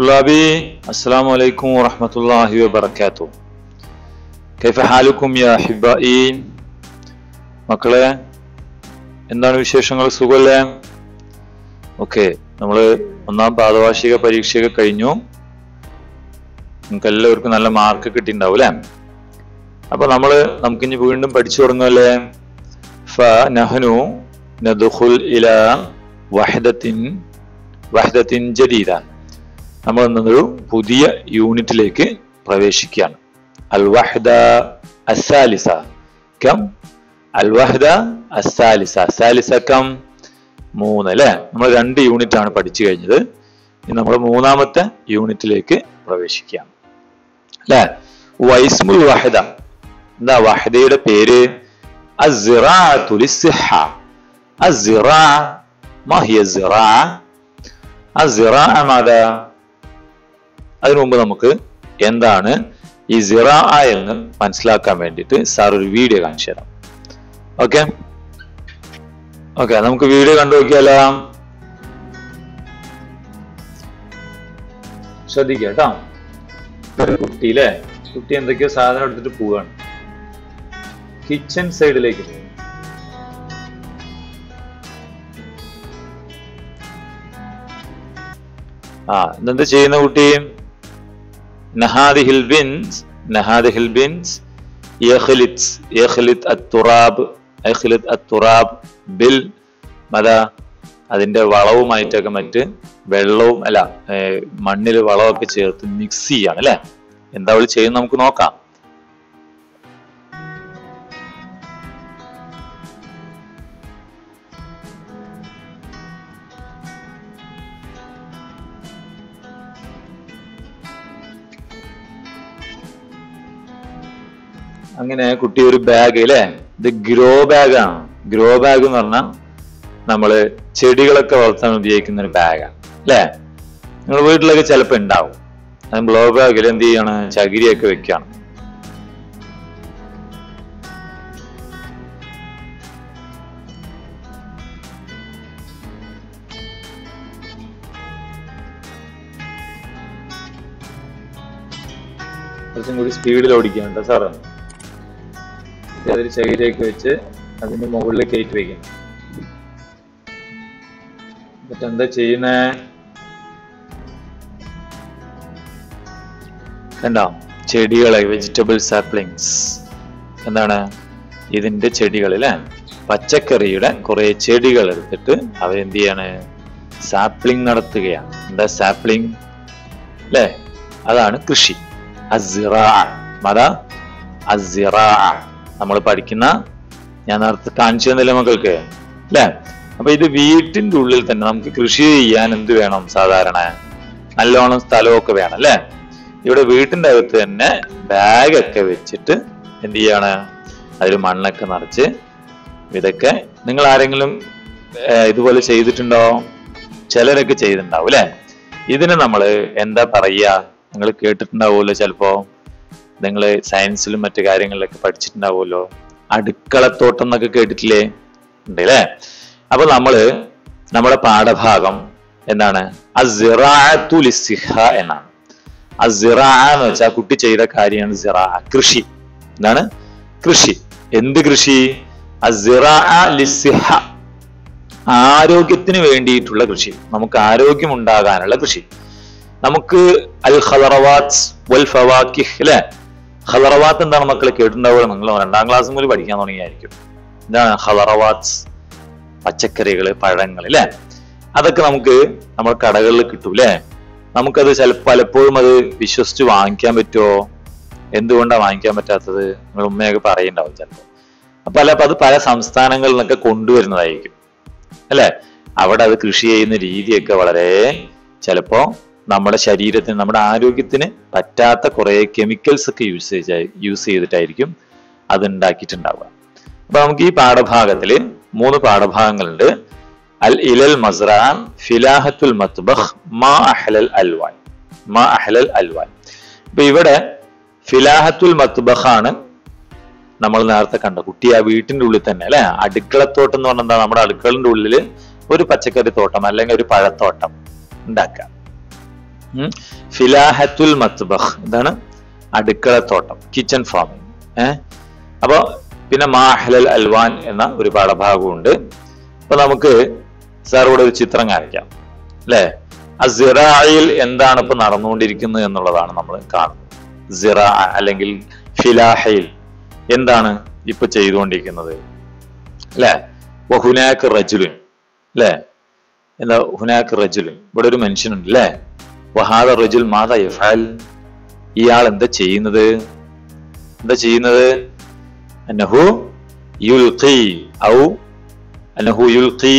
طلابي السلام عليكم ورحمة الله وبركاته. كيف حالكم يا أحبائي؟ മക്കളെ എന്താണ് വിശേഷങ്ങൾ? സുഖല്ലേ? ഓക്കെ, നമ്മൾ ഒന്നാം പാദവാർഷിക പരീക്ഷയൊക്കെ കഴിഞ്ഞു. നിങ്ങൾക്ക് എല്ലാവർക്കും നല്ല മാർക്ക് കിട്ടിയിട്ടുണ്ടാവും അല്ലേ? അപ്പൊ നമുക്കിനി വീണ്ടും പഠിച്ചു തുടങ്ങല്ലേ. ഫനഹ്നു നദ്ഖുൽ ഇലാ വഹ്ദത്തിൻ ജദീദ. നമ്മൾ എന്നൊരു പുതിയ യൂണിറ്റിലേക്ക് പ്രവേശിക്കുകയാണ്. അൽ വഹ്ദ അസ്സാലിസ കം അൽ വഹ്ദ അസ്സാലിസ. സാലിസ കം 3 അല്ലെ. നമ്മൾ 2 യൂണിറ്റ് ആണ് പഠിച്ചു കഴിഞ്ഞത്. ഇനി നമ്മൾ 3ാമത്തെ യൂണിറ്റിലേക്ക് പ്രവേശിക്കുകയാണ് അല്ലെ. വൈസ്മുൽ വഹ്ദ, എന്താ വഹ്ദയുടെ പേര്? അസ്സിറാഅതു ലിസ്സിഹ. അസ്സിറാഅ മാ ഹിയ അസ്സിറാഅ? അസ്സിറാഅ മാദാ? അതിനു മുമ്പ് നമുക്ക് എന്താണ് ഈ സിറാഅ എന്ന് മനസ്സിലാക്കാൻ വേണ്ടിയിട്ട് സാർ ഒരു വീഡിയോ കാണിച്ചു തരാം. ഓക്കെ, നമുക്ക് വീഡിയോ കണ്ടു നോക്കിയാലോ. ശ്രദ്ധിക്കുക കേട്ടോ. കുട്ടിയില്ലേ, കുട്ടി എന്തൊക്കെയോ സാധനം എടുത്തിട്ട് പോവാണ്. കിച്ചൺ സൈഡിലേക്ക് പോകും. എന്തെന്താ ചെയ്യുന്ന കുട്ടി? നഹാദിഹിൽ ബിൻസ് യഖ്ലിത് അത്തുറാബ് ബിൽ മദാ, അതിന്റെ വളവുമായിട്ടൊക്കെ മറ്റ് വെള്ളവും അല്ല മണ്ണിൽ വളമൊക്കെ ചേർത്ത് മിക്സ് ചെയ്യാണ് അല്ലെ. എന്താ അവൾ ചെയ്യുന്നത് നമുക്ക് നോക്കാം. അങ്ങനെ കുട്ടി ഒരു ബാഗ് അല്ലെ, ഇത് ഗ്രോ ബാഗാണ്. ഗ്രോ ബാഗ് എന്ന് പറഞ്ഞാൽ നമ്മള് ചെടികളൊക്കെ വളർത്താൻ ഉപയോഗിക്കുന്ന ഒരു ബാഗാണ് അല്ലെ. നിങ്ങൾ വീട്ടിലൊക്കെ ചിലപ്പോ ഉണ്ടാവും. അത് ഗ്രോ ബാഗിൽ എന്ത് ചെയ്യാണ്? ചകിരിയൊക്കെ വെക്കാണ്. കുറച്ചും കൂടി സ്പീഡിൽ ഓടിക്കാനുണ്ടോ സാറ്? അതിൽ ചകിരിയൊക്കെ വെച്ച് അതിന്റെ മുകളിൽ കയറ്റി വെക്കണം. എന്നിട്ട് എന്താ ചെയ്യുന്നേ? കണ്ടോ ചെടികളെ, വെജിറ്റബിൾ സാപ്ലിങ്സ്. എന്താണ് ഇതിന്റെ ചെടികളിലെ പച്ചക്കറിയുടെ കുറെ ചെടികൾ എടുത്തിട്ട് അവരെന്ത് ചെയ്യാണ്? സാപ്ലിങ് നടത്തുകയാണ്. എന്താ സാപ്ലിങ് അല്ലെ? അതാണ് കൃഷി. അസ്സിറാഅ മദാ അസ്സിറാഅ നമ്മൾ പഠിക്കുന്ന, ഞാൻ നേരത്തെ കാണിച്ചു തന്നില്ല മക്കൾക്ക് അല്ലെ. അപ്പൊ ഇത് വീട്ടിന്റെ ഉള്ളിൽ തന്നെ നമുക്ക് കൃഷി ചെയ്യാൻ എന്ത് വേണം? സാധാരണ നല്ലോണം സ്ഥലമൊക്കെ വേണം അല്ലെ. ഇവിടെ വീട്ടിന്റെ അകത്ത് തന്നെ ബാഗൊക്കെ വെച്ചിട്ട് എന്ത് ചെയ്യാണ്? അതിൽ മണ്ണൊക്കെ നിറച്ച് ഇതൊക്കെ നിങ്ങൾ ആരെങ്കിലും ഇതുപോലെ ചെയ്തിട്ടുണ്ടോ? ചിലരൊക്കെ ചെയ്തിട്ടുണ്ടാവും അല്ലെ. ഇതിന് നമ്മൾ എന്താ പറയുക? നിങ്ങൾ കേട്ടിട്ടുണ്ടാവുമല്ലോ ചിലപ്പോ. നിങ്ങൾ സയൻസിലും മറ്റു കാര്യങ്ങളിലൊക്കെ പഠിച്ചിട്ടുണ്ടാവുമല്ലോ. അടുക്കളത്തോട്ടം എന്നൊക്കെ കേട്ടിട്ടില്ലേ? ഉണ്ട് അല്ലേ. അപ്പൊ നമ്മുടെ പാഠഭാഗം എന്താണ്? അസ്സിറാഅതു ലിസ്സിഹ എന്നാണ്. അസ്സിറാഅ എന്ന് വെച്ചാൽ കുട്ടി ചെയ്ത കാര്യമാണ് സിറാഅ, കൃഷി. എന്താണ് കൃഷി? എന്ത് കൃഷി? അസ്സിറാഅ ലിസ്സിഹ, ആരോഗ്യത്തിന് വേണ്ടിയിട്ടുള്ള കൃഷി. നമുക്ക് ആരോഗ്യം ഉണ്ടാകാനുള്ള കൃഷി. നമുക്ക് അൽ ഖളറവാത്ത് വൽ ഫവാക്കിഹ് അല്ലെ. ഖളറവാത്ത് എന്താണ് മക്കളെ? കേട്ടിട്ടുണ്ടാവുക. നിങ്ങൾ 2ാം ക്ലാസ് മുതൽ പഠിക്കാൻ തുടങ്ങിയായിരിക്കും. എന്താണ് ഖളറവാത്ത്? പച്ചക്കറികള്, പഴങ്ങൾ അല്ലെ. അതൊക്കെ നമുക്ക് നമ്മുടെ കടകളിൽ കിട്ടും അല്ലെ. നമുക്കത് പലപ്പോഴും അത് വിശ്വസിച്ച് വാങ്ങിക്കാൻ പറ്റുമോ? എന്തുകൊണ്ടാണ് വാങ്ങിക്കാൻ പറ്റാത്തത്? നിങ്ങൾ ഉമ്മയൊക്കെ പറയുണ്ടാവും ചിലപ്പോൾ. അപ്പൊ അത് പല സംസ്ഥാനങ്ങളിൽ നിന്നൊക്കെ കൊണ്ടുവരുന്നതായിരിക്കും അല്ലെ. അവിടെ അത് കൃഷി ചെയ്യുന്ന രീതിയൊക്കെ വളരെ ചിലപ്പോ നമ്മുടെ ശരീരത്തിന്, നമ്മുടെ ആരോഗ്യത്തിന് പറ്റാത്ത കുറെ കെമിക്കൽസ് ഒക്കെ യൂസ് ചെയ്തിട്ടായിരിക്കും അത് ഉണ്ടാക്കിയിട്ടുണ്ടാവുക. അപ്പൊ നമുക്ക് ഈ പാഠഭാഗത്തില് 3 പാഠഭാഗങ്ങളുണ്ട്. അൽ ഇലൽ മസ്റഅ, ഫിലാഹത്തുൽ മത്ബഖ്, മാ അഹ്ലൽ അൽവാൻ. അപ്പൊ ഇവിടെ ഫിലാഹത്തുൽ മത്ബഖ് ആണ് നമ്മൾ നേരത്തെ കണ്ട കുട്ടി ആ വീട്ടിന്റെ ഉള്ളിൽ തന്നെ അല്ലെ. അടുക്കളത്തോട്ടം എന്ന് പറഞ്ഞാൽ എന്താ? നമ്മുടെ അടുക്കളന്റെ ഉള്ളിൽ ഒരു പച്ചക്കറി തോട്ടം അല്ലെങ്കിൽ ഒരു പഴത്തോട്ടം ഉണ്ടാക്കുക. ഫിലാഹത്തുൽ മത്ബഖ് എന്താണ്? അടുക്കളത്തോട്ടം, കിച്ചൺ ഫാമിംഗ്. അപ്പൊ പിന്നെ മാഹലൽ അൽവാൻ എന്ന ഒരു പാഠഭാഗമുണ്ട്. അപ്പൊ നമുക്ക് സാർ ഇവിടെ ഒരു ചിത്രം കാണിക്കാം അല്ലെ. സിറായിൽ എന്താണ് ഇപ്പൊ നടന്നുകൊണ്ടിരിക്കുന്നത് എന്നുള്ളതാണ് നമ്മൾ കാണുന്നത്. സിറാ അല്ലെങ്കിൽ ഫിലാഹയിൽ എന്താണ് ഇപ്പൊ ചെയ്തുകൊണ്ടിരിക്കുന്നത് അല്ലെ. ഹുനാക റജുലുൻ അല്ലെ, എന്താ ഹുനാക റജുലുൻ, ഇവിടെ ഒരു മനുഷ്യനുണ്ട് അല്ലെ. വഹാദ റജുൽ മാദാ യഫഅൽ, ഇയാൾ എന്താ ചെയ്യുന്നത്? അന്നഹു യുൽഖി ഔ അന്നഹു യുൽഖി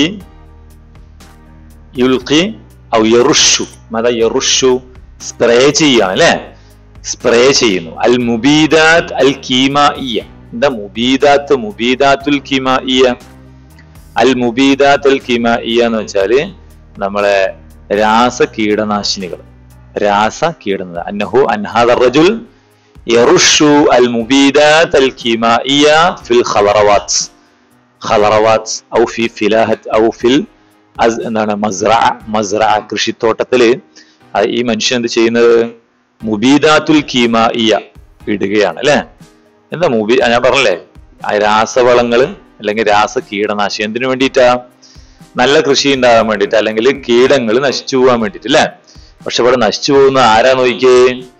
ഔ യറുഷു. മാദാ യറുഷു, സ്പ്രേ ചെയ്യാണ് അല്ലെ, സ്പ്രേ ചെയ്യുന്നു. അൽ മുബീദാത്ത് അൽ കീമാഇയ. എന്താ മുബീദാത്ത്? മുബീദാത്തുൽ കീമാഇയ. അൽ മുബീദാത്ത് അൽ കീമാഇയ എന്ന് വെച്ചാല് നമ്മളെ രാസ കീടനാശിനികൾ. അന്നഹു അൻഹാദ റജുൽ യറുഷു അൽ മുബീദാത്ത് അൽ കീമാഇയ ഫിൽ ഖളറവാത്ത് ഔ ഫി ഫിലാഹത്ത് ഔ ഫിൽ എന്താണ് മസ്റഅ കൃഷിത്തോട്ടത്തില് ഈ മനുഷ്യൻ എന്ത് ചെയ്യുന്നത്? മുബീദാത്തുൽ കീമാഇയ ഇടുകയാണ് അല്ലെ. എന്താ ഞാൻ പറഞ്ഞല്ലേ, രാസവളങ്ങള് അല്ലെങ്കിൽ രാസ കീടനാശിനി. എന്തിനു വേണ്ടിയിട്ടാ? നല്ല കൃഷി ഉണ്ടാകാൻ വേണ്ടിയിട്ട്, അല്ലെങ്കിൽ കീടങ്ങൾ നശിച്ചു പോകാൻ വേണ്ടിട്ട് അല്ലെ. പക്ഷെ ഇവിടെ നശിച്ചു പോകുന്ന ആരാ നോക്കിയേ?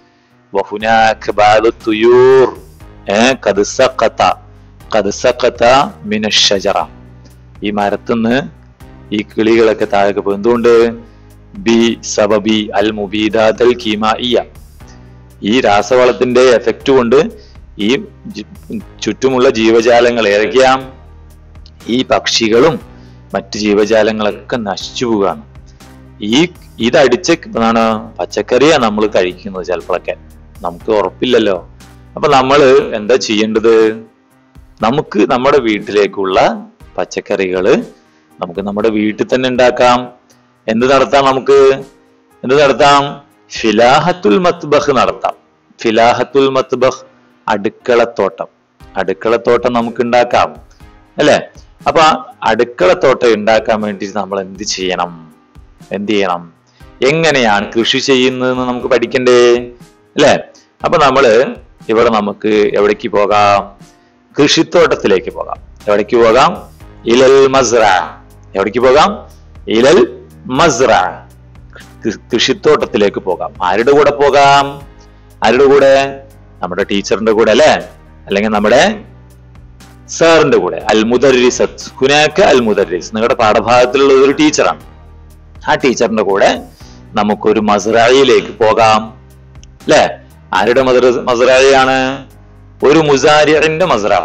ഈ മരത്തുനിന്ന് ഈ കിളികളൊക്കെ താഴെ പോകും. എന്തുകൊണ്ട്? ബി സബബി അൽ മുബീദാത്തുൽ കീമാഇയ. ഈ രാസവളത്തിന്റെ എഫക്റ്റ് കൊണ്ട് ഈ ചുറ്റുമുള്ള ജീവജാലങ്ങൾ ഏതൊക്കെയാ? ഈ പക്ഷികളും മറ്റു ജീവജാലങ്ങളൊക്കെ നശിച്ചു പോവുകയാണ്. ഇതടിച്ച പച്ചക്കറിയാ നമ്മൾ കഴിക്കുന്നത്. ചിലപ്പോഴൊക്കെ നമുക്ക് ഉറപ്പില്ലല്ലോ. അപ്പൊ നമ്മൾ എന്താ ചെയ്യേണ്ടത്? നമുക്ക് നമ്മുടെ വീട്ടിലേക്കുള്ള പച്ചക്കറികള് നമുക്ക് നമ്മുടെ വീട്ടിൽ തന്നെ ഉണ്ടാക്കാം. എന്ത് നടത്താം? ഫിലാഹത്തുൽ മത്ബഖ് നടത്താം. ഫിലാഹത്തുൽ മത്ബഖ്, അടുക്കളത്തോട്ടം നമുക്ക് ഉണ്ടാക്കാം അല്ലെ. അപ്പൊ അടുക്കളത്തോട്ടം ഉണ്ടാക്കാൻ വേണ്ടി നമ്മൾ എന്ത് ചെയ്യണം? എങ്ങനെയാണ് കൃഷി ചെയ്യുന്നതെന്ന് നമുക്ക് പഠിക്കണ്ടേ അല്ലെ. അപ്പൊ ഇവിടെ നമുക്ക് എവിടേക്ക് പോകാം? കൃഷിത്തോട്ടത്തിലേക്ക് പോകാം. എവിടേക്ക് പോകാം? ഇലൽ മസ്റഅ. എവിടേക്ക് പോകാം? ഇലൽ മസ്റഅ, കൃഷിത്തോട്ടത്തിലേക്ക് പോകാം. ആരുടെ കൂടെ പോകാം? നമ്മുടെ ടീച്ചറിന്റെ കൂടെ അല്ലെ, അല്ലെങ്കിൽ നമ്മുടെ സാറിന്റെ കൂടെ. അൽ മുദർരിസത്ത് ഹുനാക അൽ മുദർരിസ്, നിങ്ങളുടെ പാഠഭാഗത്തിലുള്ള ഒരു ടീച്ചറാണ്. ആ ടീച്ചറിന്റെ കൂടെ നമുക്കൊരു മസ്റഅയിലേക്ക് പോകാം അല്ലെ. ആരുടെ മസ്റഅയാണ്? ഒരു മുസാരിഇന്റെ മസ്റഅ.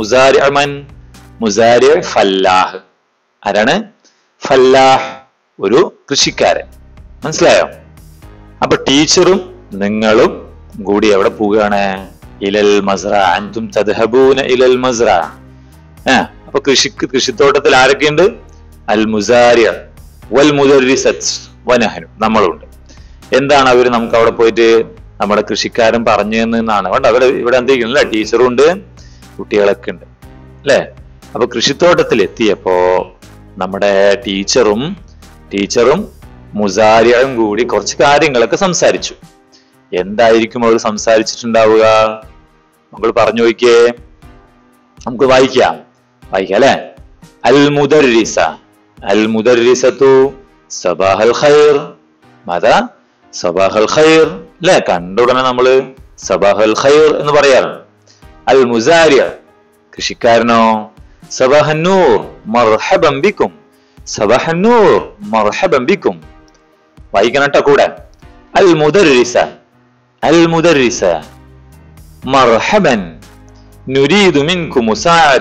മുസാരി ഫല്ലാഹ്. ആരാണ്? ഫല്ലാഹ്, ഒരു കൃഷിക്കാരൻ. മനസ്സിലായോ? അപ്പൊ ടീച്ചറും നിങ്ങളും കൂടി എവിടെ പോവുകയാണ്? ഇലൽ മസ്റഅ. അൻതും തദ്ഹബൂന ഇലൽ മസ്റഅ. അപ്പൊ കൃഷിത്തോട്ടത്തിൽ ആരൊക്കെയുണ്ട്? അൽ മുസാരി വൽ മുദർരിസത്ത് വനഹനു, നമ്മളുണ്ട്. എന്താണ് അവര് നമുക്ക് അവിടെ പോയിട്ട് നമ്മുടെ കൃഷിക്കാരൻ പറഞ്ഞു തന്നെന്നാണ്. ഇവിടെ എന്ത് ചെയ്യുന്നില്ല, ടീച്ചറും ഉണ്ട്, കുട്ടികളൊക്കെ ഉണ്ട് അല്ലെ. അപ്പൊ കൃഷിത്തോട്ടത്തിൽ എത്തിയപ്പോ നമ്മുടെ ടീച്ചറും മുസാരിയും കൂടി കുറച്ച് കാര്യങ്ങളൊക്കെ സംസാരിച്ചു. എന്തായിരിക്കും അവർ സംസാരിച്ചിട്ടുണ്ടാവുക? നമ്മൾ പറഞ്ഞു നോക്കിയേ, നമുക്ക് വായിക്കാം അല്ലെ. അൽ മുദർരിസത്തു സബാഹൽ ഖൈർ. സബാഹൽ ഖൈർ അല്ലെ, കണ്ട ഉടനെ നമ്മള് സബാഹൽ ഖൈർ എന്ന് പറയാറുണ്ട്. അൽ മുസാരി, കൃഷിക്കാരനോ, സബാഹൻ നൂർ മർഹബൻ ബിക്കും. സബാഹൻ നൂർ മർഹബൻ ബിക്കും. വായിക്കണം ട്ടോ കൂടെ. അൽ മുദർരിസ മർഹബൻ നുരീദു മിൻകു മുസാഅദ.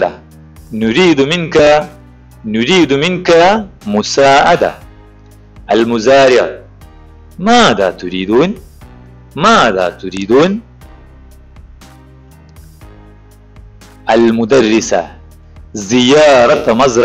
നുരീദു മിൻക മുസാഅദ. അൽ മുസാരി ماذا تريدون؟ المدرسة زيارة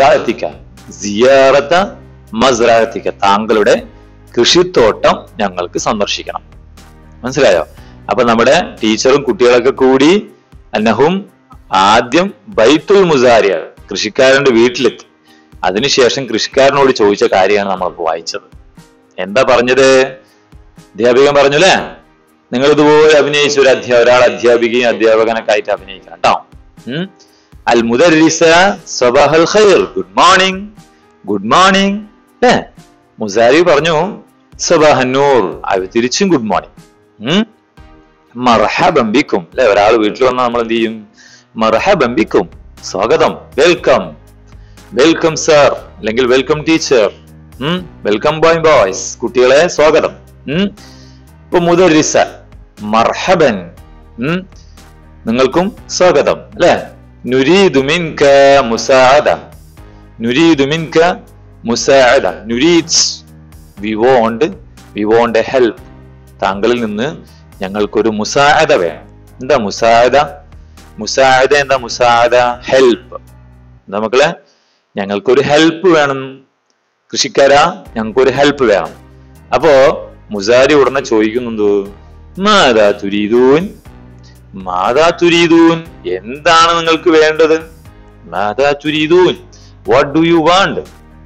مزرعتك. താങ്കളുടെ കൃഷിത്തോട്ടം ഞങ്ങൾക്ക് സന്ദർശിക്കണം. മനസ്സിലായോ? അപ്പൊ നമ്മുടെ ടീച്ചറും കുട്ടികളൊക്കെ കൂടി അന്നഹും ആദ്യം ബൈത്തുൽ മുസാരിയ, കൃഷിക്കാരന്റെ വീട്ടിലെത്തി. അതിനുശേഷം കൃഷിക്കാരനോട് ചോദിച്ച കാര്യമാണ് നമ്മളിപ്പോ വായിച്ചത്. എന്താ പറഞ്ഞത്? അധ്യാപികൻ പറഞ്ഞു അല്ലേ, നിങ്ങൾ ഇതുപോലെ അഭിനയിച്ച ഒരാൾ അധ്യാപികയും അധ്യാപകനൊക്കെ ആയിട്ട് അഭിനയിക്കണം കേട്ടോ. അൽ മുദർരിസ സബാഹൽ ഖൈർ, ഗുഡ് മോർണിംഗ്, ഗുഡ് മോർണിംഗ് അല്ലേ. മുസാരി പറഞ്ഞു സബാഹൻ നൂർ, അത് തിരിച്ചും ഗുഡ് മോർണിംഗ്. മർഹബൻ ബിക്കും അല്ലെ, ഒരാൾ വീട്ടിൽ വന്നാൽ നമ്മൾ എന്ത് ചെയ്യും? മർഹബൻ ബിക്കും, സ്വാഗതം, വെൽക്കം, വെൽക്കം സർ, അല്ലെങ്കിൽ വെൽക്കം ടീച്ചർ, വെൽക്കം ബോയ്സ്, കുട്ടികളെ സ്വാഗതം. ഇപ്പൊ മുദർരിസ മർഹബൻ, നിങ്ങൾക്കും സ്വാഗതം അല്ലെ. നുരീദു മിൻക മുസാഅദ, നുരീദു മിൻക മുസാഅദ, നുരീദ് വി വോണ്ട് എ ഹെൽപ്പ്, താങ്കളിൽ നിന്ന് ഞങ്ങൾക്കൊരു മുസാഅദ വേണം. എന്താ മുസാഅദ? മുസാഅദ എന്താ? മുസാഅദ ഹെൽപ്പ്. എന്താ മക്കളെ? ഞങ്ങൾക്കൊരു ഹെൽപ്പ് വേണം, കൃഷിക്കാരാ ഞങ്ങൾക്കൊരു ഹെൽപ്പ് വേണം. അപ്പോ മുസാരി ഉടനെ ചോദിക്കുന്നുണ്ട്, മാതാ തുരീദൂൻ, മാതാ തുരീദൂൻ, എന്താണ് നിങ്ങൾക്ക് വേണ്ടത്? മാതാ തുരീദൂൻ, വാട്ട് ഡു യു വാണ്ട്?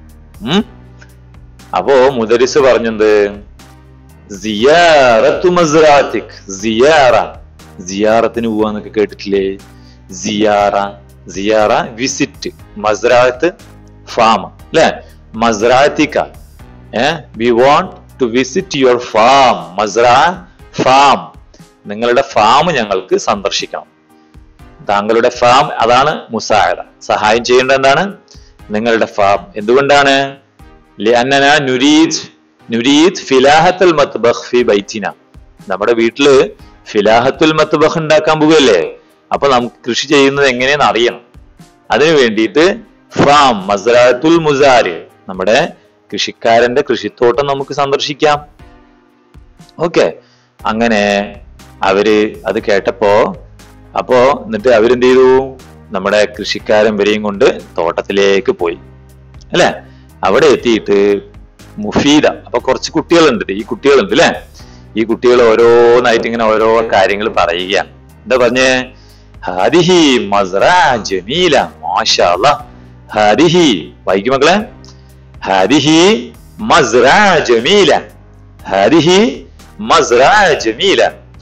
അപ്പോ മുദരിസ് പറഞ്ഞത് സിയാറത്തു മസ്റാത്തിക്, സിയാറ, സിയാറത്തിന് പോവാന്നൊക്കെ കേട്ടിട്ടില്ലേ? സിയാറ, സിയാറ വിസിറ്റ്, മസ്റാത്ത് ഫാം അല്ലെ. മസ്റാത്തിക, we want to visit your farm, മസ്റാ ഫാം, നിങ്ങളുടെ ഫാം ഞങ്ങൾക്ക് സന്ദർശിക്കണം, താങ്കളുടെ ഫാം. അതാണ് മുസാഅദ, സഹായം ചെയ്യേണ്ടത് എന്താണ്? നിങ്ങളുടെ ഫാം. എന്തുകൊണ്ടാണ്? ലിഅന്നനാ നുരീദ് ഫിലാഹത്തുൽ മത്ബഖ് ഫി ബൈതിന, നമ്മുടെ വീട്ടില് ഫിലാഹത്തുൽ മത്ബഖ് ഉണ്ടാക്കാൻ പോവുകയല്ലേ, അപ്പൊ നമുക്ക് കൃഷി ചെയ്യുന്നത് എങ്ങനെയെന്ന് അറിയണം. അതിനു വേണ്ടിയിട്ട് ഫാം, മസ്റാത്തുൽ മുസാരി, നമ്മുടെ കൃഷിക്കാരന്റെ കൃഷിത്തോട്ടം നമുക്ക് സന്ദർശിക്കാം. ഓക്കെ, അങ്ങനെ അവര് അത് കേട്ടപ്പോ എന്നിട്ട് അവരെന്ത് ചെയ്തു? നമ്മുടെ കൃഷിക്കാരൻ വരെയും കൊണ്ട് തോട്ടത്തിലേക്ക് പോയി അല്ലെ. അവിടെ എത്തിയിട്ട് മുഫീദ, അപ്പൊ കുറച്ച് കുട്ടികളുണ്ട്, ഈ കുട്ടികളുണ്ട് അല്ലെ. ഈ കുട്ടികൾ ഓരോന്നായിട്ട് ഇങ്ങനെ ഓരോ കാര്യങ്ങൾ പറയുകയാണ്. എന്താ പറഞ്ഞേ? ഹാദിഹി മസ്റാ ജമീല, മാഷാ അല്ലാഹ്, ഹാദിഹി, വായിക്കും മക്കളെ, ഹാദിഹി മസ്റാ ജമീല, ഹാദിഹി മസ്റാ ജമീല.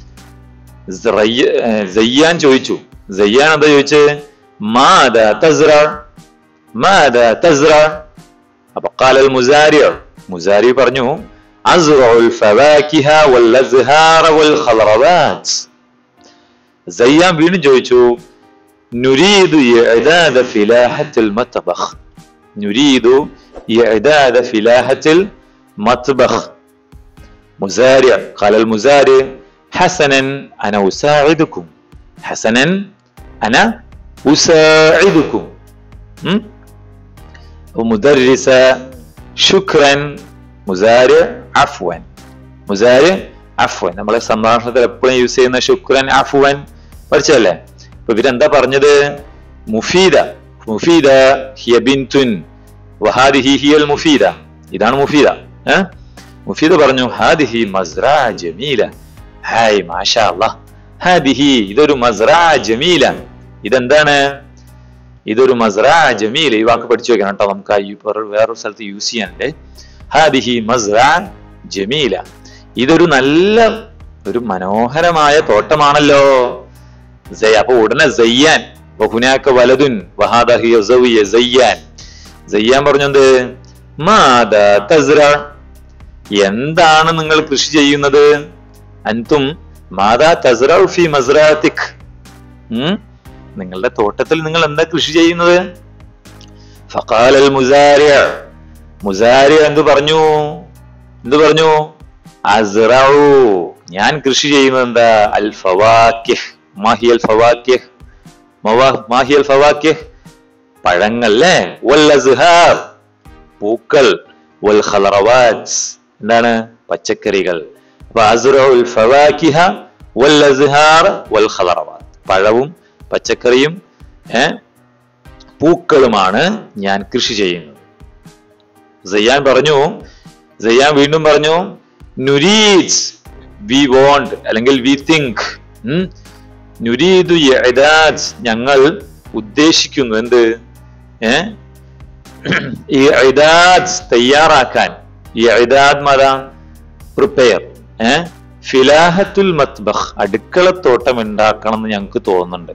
സയ്യാൻ ചോദിച്ചു, സയ്യാൻ എന്താ ചോദിച്ചേ? മാദാ തസ്റ, മാദാ തസ്റ. അപ്പൊ ഖാലൽ മുസാരി, മുസാരി പറഞ്ഞു അസ്റഉൽ ഫവാകിഹ വൽ അസ്ഹാറ വൽ ഖളറവാത്. സയ്യാൻ വീണ്ടും ചോദിച്ചു, നുരീദു ഇഅദാദ ഫിലാഹത്തുൽ മത്ബഖ്, നുരീദു ഇഅദാദ ഫിലാഹത്തുൽ മത്ബഖ്. മുസാരി ഖാലൽ മുസാരി ഹസനൻ അന ഉസാഇദുക്കും, ഹസനൻ അന ഉസാഇദുക്കും. മുദർരിസ ശുക്രൻ, മുസാരി അഫ്വൻ, മുസാരി അഫ്വൻ. നമ്മളെ സംഭാഷണത്തിൽ എപ്പോഴും യൂസ് ചെയ്യുന്ന ശുക്രൻ അഫ്വൻ പഠിച്ചല്ലേ. അപ്പൊ ഇവരെന്താ പറഞ്ഞത്? മുഫീദ, മുഫീദ ഹിയ ബിൻതുൻ വഹാദിഹി ഹിയൽ മുഫീദ, ഇതാണ് മുഫീദ. മുഫീദ പറഞ്ഞു ഹാദിഹി മസ്റാ ജമീല, ഹായ് മാഷാ അല്ലാഹ്, ഹാദിഹി, ഇതൊരു മസ്റാ ജമീല. ഇതെന്താണ്? ഇതൊരു മസ്റാ ജമീല. ഈ വാക്ക് പഠിച്ചു വെക്കണം കേട്ടോ, നമുക്ക് വേറൊരു സ്ഥലത്ത് യൂസ് ചെയ്യാനുണ്ട്. ഹാദിഹി മസ്റാ ജമീല, ഇതൊരു നല്ല ഒരു മനോഹരമായ തോട്ടമാണല്ലോ. അപ്പൊ ഉടനെ സയ്യാൻ, വഹുനാക വലദുൻ വഹാദ ഹിയ സവിയ, സയ്യാൻ, സയ്യാൻ പറഞ്ഞത് മാദാ തസ്റ, എന്താണ് നിങ്ങൾ കൃഷി ചെയ്യുന്നത്? അൻതും മാദാ തസ്റഉ ഫി മസ്റാത്തിക്, നിങ്ങളുടെ തോട്ടത്തിൽ നിങ്ങൾ എന്താ കൃഷി ചെയ്യുന്നത്? ഫഖാലൽ മുസാരി, മുസാരി എന്ത് പറഞ്ഞു? അസ്റഉ, ഞാൻ കൃഷി ചെയ്യുന്നത് എന്താ? അൽ ഫവാക്കിഹ്, മാഹിയൽ ഫവാക്കിഹ്, മാഹിയൽ ഫവാക്കിഹ്, പഴങ്ങൾ അല്ലേ. വൽ അസ്ഹാർ, പൂക്കൾ. വൽ ഖളറവാത്, എന്താണ്? പച്ചക്കറികൾ. അപ്പൊ അസ്റഉൽ ഫവാക്കിഹ വൽ അസ്ഹാർ വൽ ഖളറവാത്, പഴവും പച്ചക്കറിയും പൂക്കളുമാണ് ഞാൻ കൃഷി ചെയ്യുന്നത്. സയ്യാൻ പറഞ്ഞു, സയ്യാൻ വീണ്ടും പറഞ്ഞു നുരീദ്, വി വോണ്ട്, അല്ലെങ്കിൽ വി തിങ്ക്, നുരീദു ഇഅദാദ്, ഞങ്ങൾ ഉദ്ദേശിക്കുന്നു. എന്ത്? ഇഅദാദ്, തയ്യാറാക്കാൻ. ഇഅദാദ് മത പ്രിപ്പയർ, ഫിലാഹത്തുൽ മത്ബഖ്, അടുക്കളത്തോട്ടം ഉണ്ടാക്കണം എന്ന് ഞങ്ങൾക്ക് തോന്നുന്നുണ്ട്.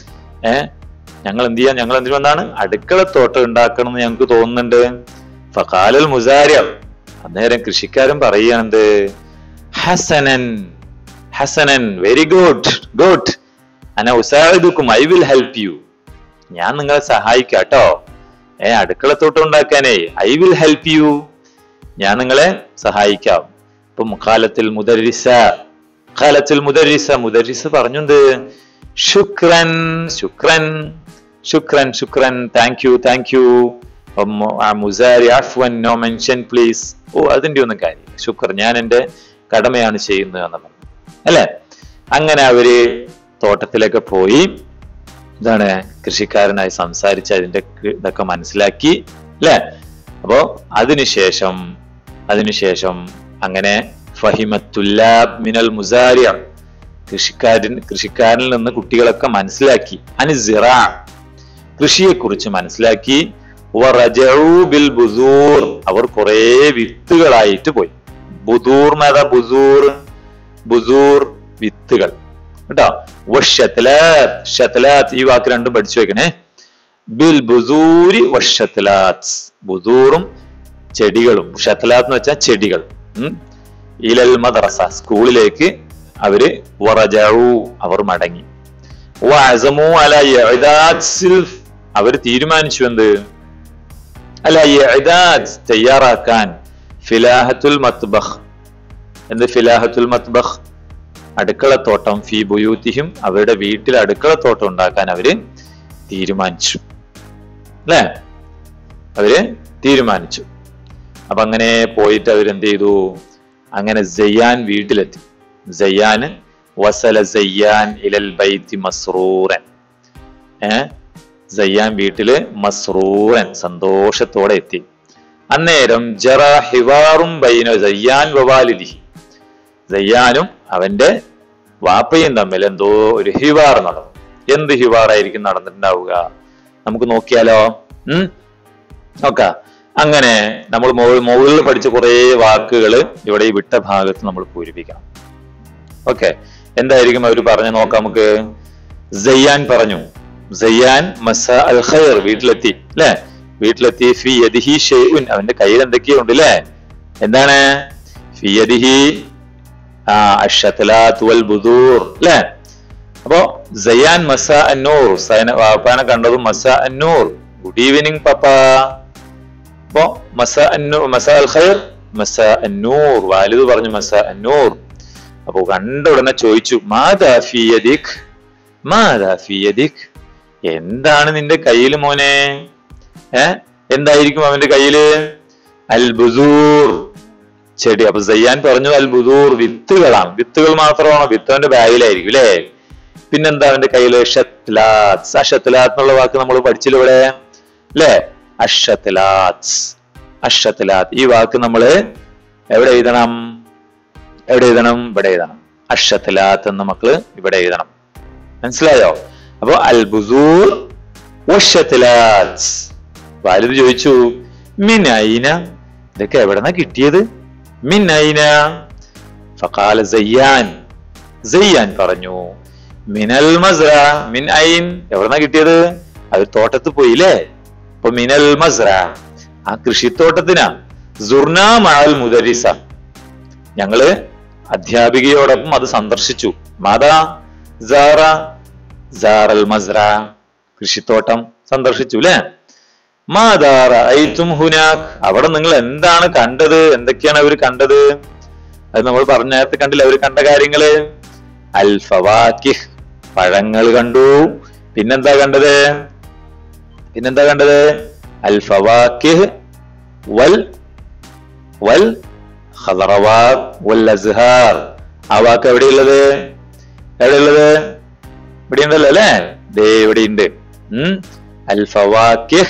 ഞങ്ങൾ എന്ത് ചെയ്യാൻ, ഞങ്ങൾ എന്തിനു വന്നാണ്, അടുക്കളത്തോട്ടം ഉണ്ടാക്കണം എന്ന് ഞങ്ങൾക്ക് തോന്നുന്നുണ്ട്. ഫഖാലൽ മുസാരി', അന്നേരം കൃഷിക്കാരൻ പറയുകയാണെന്ത്, ഹസനൻ ഹസനൻ, വെരി ഗുഡ് ഗുഡ്, അന ഉസാഇദുക്കും, ഐ വിൽ ഹെൽപ്പ് യു, ഞാൻ നിങ്ങളെ സഹായിക്കാം കേട്ടോ. അടുക്കളത്തോട്ടം ഉണ്ടാക്കാനേ, ഐ വിൽ ഹെൽപ്പ് യു, ഞാൻ നിങ്ങളെ സഹായിക്കാം. ഇപ്പൊ ഖാലത്തുൽ മുദർരിസ, ഖാലത്തുൽ മുദർരിസ, മുദർരിസ പറഞ്ഞുണ്ട്, ശുക്രൻ ശുക്രൻ ശുക്രൻ ശുക്രൻ, താങ്ക് യു താങ്ക് യു. മുസാരി അഫ്വൻ, നോ മെൻഷൻ പ്ലീസ്. അതിന്റെ ഒന്നും കാര്യമില്ല, ശുക്ർ, ഞാൻ എന്റെ കടമയാണ് ചെയ്യുന്നത് എന്ന് പറഞ്ഞു അല്ലെ. അങ്ങനെ അവര് തോട്ടത്തിലൊക്കെ പോയി എന്താണ് കൃഷിക്കാരനായി സംസാരിച്ച് അതിന്റെ ഇതൊക്കെ മനസ്സിലാക്കി അല്ലെ. അപ്പോ അതിനുശേഷം അങ്ങനെ ഫഹിമത്തുല്ലാബ് മിനൽ മുസാരിഅ, കൃഷിക്കാരനിൽ നിന്ന് കുട്ടികളൊക്കെ മനസ്സിലാക്കി, അനിസിറാ, കൃഷിയെ കുറിച്ച് മനസ്സിലാക്കി. വറജഉ ബിൽ ബുസൂർ, അവർ കുറെ വിത്തുകളായിട്ട് പോയി. ബുദൂർ എന്നതാ, ബുസൂർ വിത്തുകൾ കേട്ടോ. വശതലാത്ത്, ശതലാത്ത്, ഈ വാക്ക് രണ്ടും പഠിച്ചു വെക്കണേ. ബിൽ ബുസൂരി വശതലാത്ത്, ബുസൂറും ചെടികളും, ശതലാത്ത് എന്ന് വെച്ചാൽ ചെടികൾ. ഇലൽ മദ്റസ, സ്കൂളിലേക്ക് അവര് വറജഉ, അവർ മടങ്ങി. വഅസമു അലാ ഇഅദാദ്, അവർ തീരുമാനിച്ചു എന്ത്, അലാ ഇഅദാദ്, തയ്യാറാക്കാൻ, ഫിലാഹത്തുൽ മത്ബഖ്, എന്ത് ഫിലാഹത്തുൽ മത്ബഖ്, അടുക്കളത്തോട്ടം, ഫി ബുയൂത്തിഹിം, അവരുടെ വീട്ടിൽ അടുക്കളത്തോട്ടം ഉണ്ടാക്കാൻ അവര് തീരുമാനിച്ചു അല്ലെ. അവര് തീരുമാനിച്ചു. അപ്പൊ അങ്ങനെ പോയിട്ട് അവരെന്ത് ചെയ്തു, അങ്ങനെ സയ്യാൻ വീട്ടിലെത്തി. സയ്യാന് വസല സയ്യാൻ ഇലൽ ബൈത്തി മസ്റൂറൻ, സയ്യാൻ വീട്ടില് മസ്റൂറൻ, സന്തോഷത്തോടെ എത്തി. അന്നേരം ജറാ ഹിവാറും ബൈന സയ്യാൻ വവാലിദിഹി, സയ്യാനും അവന്റെ വാപ്പയും തമ്മിൽ എന്തോ ഒരു ഹിവാർ നടന്നു. എന്ത് ഹിവാറായിരിക്കും നടന്നിട്ടുണ്ടാവുക, നമുക്ക് നോക്കിയാലോ. നോക്കാം. അങ്ങനെ നമ്മൾ മുകളിൽ പഠിച്ച കുറെ വാക്കുകൾ ഇവിടെ ഈ വിട്ട ഭാഗത്ത് നമ്മൾ പൂരിപ്പിക്കാം. ഓക്കെ, എന്തായിരിക്കും അവർ പറഞ്ഞു നോക്കാം നമുക്ക്. സയ്യാൻ പറഞ്ഞു, സയ്യാൻ മസാ അൽ ഖൈർ, വീട്ടിലെത്തി അല്ലെ. വീട്ടിലെത്തി. ഫി യദിഹി ഷൈഉൻ, അവന്റെ കയ്യിൽ എന്തൊക്കെയോ ഉണ്ട് അല്ലെ. എന്താണ് ഫി യദിഹി, അശ്ശതലാത്ത് വൽ ബുദൂർ അല്ലെ. അപ്പോ സയ്യാൻ മസാ അന്നൂർ, വാപ്പാനെ കണ്ടതും മസാ അന്നൂർ, ഗുഡ് ഈവനിങ് പപ്പ. അപ്പോ മസാ അന്നൂർ, മസാ അൽ ഖൈർ, മസാ അന്നൂർ, വാലിദ് പറഞ്ഞു മസാ അന്നൂർ. അപ്പൊ കണ്ട ഉടനെ ചോദിച്ചു, മാദാ ഫി യദിക്, മാദാ ഫി യദിക്, എന്താണ് നിന്റെ കയ്യില് മോനെ. എന്തായിരിക്കും അവന്റെ കയ്യില്. അൽ ബുസൂർ, ചെടി. അപ്പൊ സയ്യാൻ പറഞ്ഞു അൽ ബുദൂർ, വിത്തുകളാണ്. വിത്തുകൾ മാത്രമാണോ, വിത്ത് അവന്റെ ബാഗിലായിരിക്കും അല്ലെ. പിന്നെന്താ അവന്റെ കയ്യില്. ഷത്ലാത്ത്, അഷത്ലാത്ത് എന്നുള്ള വാക്ക് നമ്മൾ പഠിച്ചില്ല ഇവിടെ അല്ലെ. അഷത്ലാത്ത്, അഷത്ലാത്ത്, ഈ വാക്ക് നമ്മള് എവിടെ എഴുതണം, എവിടെ എഴുതണം, ഇവിടെ എഴുതണം. അഷത്ലാത്ത് എന്ന മക്കള് ഇവിടെ എഴുതണം. മനസ്സിലായോ. അപ്പൊ അൽ ബുസൂർ വഷത്ലാത്ത്. വാലിദ് ചോദിച്ചു, മിൻ ഐന, ഇതൊക്കെ എവിടെന്നാ കിട്ടിയത്. മിൻ ഐന. ഫഖാല സയ്യാൻ, സയ്യാൻ പറഞ്ഞു, മിനൽ മസ്റ. മിൻ ഐൻ, എവിടെന്നാ കിട്ടിയത്, അത് തോട്ടത്തിൽ പോയില്ലേ. അപ്പൊ മിനൽ മസ്റ, ആ കൃഷിത്തോട്ടത്തിനാ. സുർനാ മഅൽ മുദരിസ, ഞങ്ങള് അധ്യാപികയോടൊപ്പം അത് സന്ദർശിച്ചു. മാതാ സാറ, സാറൽ മസ്റ, കൃഷിത്തോട്ടം സന്ദർശിച്ചു അല്ലെ. മാതാ റഅയ്തും ഹുനാക്, അവിടെ നിങ്ങൾ എന്താണ് കണ്ടത്, എന്തൊക്കെയാണ് അവർ കണ്ടത്. അത് നമ്മൾ പറഞ്ഞ നേരത്തെ കണ്ടില്ല അവർ കണ്ട കാര്യങ്ങള്. അൽ ഫവാക്കിഹ്, പഴങ്ങൾ കണ്ടു. പിന്നെന്താ കണ്ടത്, പിന്നെന്താ കണ്ടത്. അൽ ഫവാക്കിഹ് വൽ വൽ ഖദറവാത് വൽ അസ്ഹാർ. ആ വാക്ക് എവിടെയുള്ളത്, എവിടെയുള്ളത്, ഇവിടെ ഉണ്ടല്ലോ അല്ലെ. ദേ ഇവിടെ ഉണ്ട്. അൽ ഫവാക്കിഹ്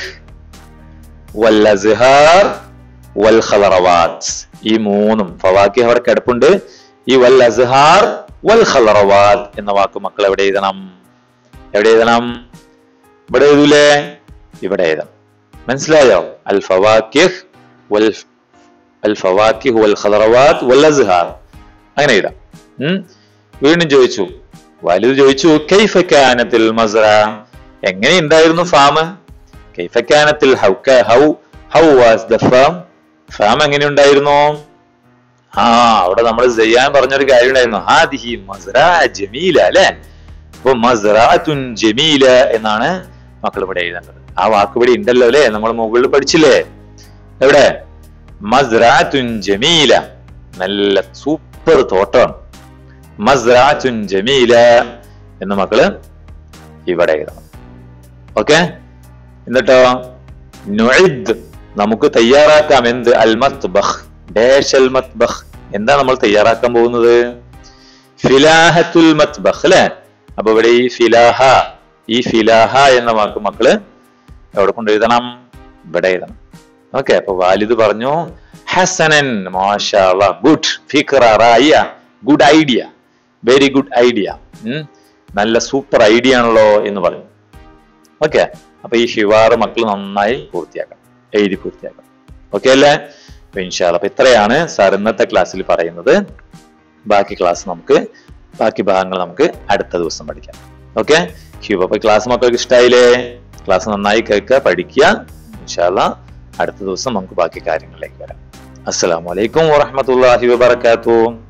വൽ അസ്ഹാർ വൽ ഖദറവാത്, ഈ മൂന്നും. ഫവാക്കിഹ് അവിടെ കിടപ്പുണ്ട്. ഈ വൽ അസ്ഹാർ വൽ ഖദറവാത് എന്ന വാക്ക് മക്കൾ എവിടെ എഴുതണം, എവിടെ എഴുതണം, ഇവിടെ എഴുതൂലേ, ഇവിടെ എഴുതണം. മനസ്സിലായോ. അൽ ഫവാക്കിഹ് വൽ ഖദറവാത് വൽ അസ്ഹാർ. അങ്ങനെ എഴുതാം. വീണ്ടും ചോദിച്ചു, വലുത് ചോദിച്ചു കൈഫ കാനത്തിൽ മസ്റ, എങ്ങനെയുണ്ടായിരുന്നു ഫാം? കൈഫ കാനത്തിൽ ഹൗ വാസ് ദ ഫാം എങ്ങനെയുണ്ടായിരുന്നു? അവിടെ നമ്മൾ ചെയ്യാൻ പറഞ്ഞൊരു കാര്യം ഉണ്ടായിരുന്നു, ഹാദിഹി മസ്റ ജമീല അല്ലെ. അപ്പൊ മസ്റഅത്തുൻ ജമീല എന്നാണ് മക്കൾ ഇവിടെ എഴുതേണ്ടത്. ആ വാക്കുപടി ഉണ്ടല്ലോ അല്ലെ, നമ്മൾ മുകളിൽ പഠിച്ചില്ലേ? എവിടെ? മസ്റഅത്തുൻ ജമീല, നല്ല സൂപ്പർ തോട്ടം. മസ്റഅത്തുൻ ജമീല എന്ന് മക്കള് ഇവിടെ എഴുതണം. ഓക്കെ, എന്നിട്ടോ നുഇദ്, നമുക്ക് തയ്യാറാക്കാം എന്ത്? അൽ മത്ബഖ് ഡാഷ് അൽ മത്ബഖ്, എന്താ നമ്മൾ തയ്യാറാക്കാൻ പോകുന്നത്? ഫിലാഹത്തുൽ മത്ബഖ് അല്ലെ. അപ്പൊ ഇവിടെ ഈ ഫിലാഹ എന്ന വാക്ക് മക്കള് എവിടെ കൊണ്ട് എഴുതണം? ഇവിടെ എഴുതണം. ഓക്കെ, അപ്പൊ വാലിദ് പറഞ്ഞു ഹസനൻ മാഷാ അല്ലാഹ്, ഗുഡ് ഫിക്റ റായിയ, good idea, very good idea, നല്ല സൂപ്പർ ഐഡിയ ആണല്ലോ എന്ന് പറയും. ഓക്കെ, അപ്പൊ ഈ ഹിവാർ മക്കൾ നന്നായി പൂർത്തിയാക്കണം, എഴുതി പൂർത്തിയാക്കണം. ഓക്കെ അല്ലേ? അപ്പൊ ഇൻഷാ അല്ലാഹ് അപ്പൊ ഇത്രയാണ് സാർ ഇന്നത്തെ ക്ലാസ്സിൽ പറയുന്നത്. ബാക്കി ഭാഗങ്ങൾ നമുക്ക് അടുത്ത ദിവസം പഠിക്കാം. ഓക്കെ, അപ്പൊ ക്ലാസ് മക്കൾക്ക് ഇഷ്ടമായില്ലേ? ക്ലാസ് നന്നായി കേൾക്കുക, പഠിക്കുക. ഇൻഷാ അല്ലാഹ് അടുത്ത ദിവസം നമുക്ക് ബാക്കി കാര്യങ്ങളിലേക്ക് വരാം. അസ്സലാമു അലൈക്കും വറഹ്മത്തുള്ളാഹി വബറകാതുഹു.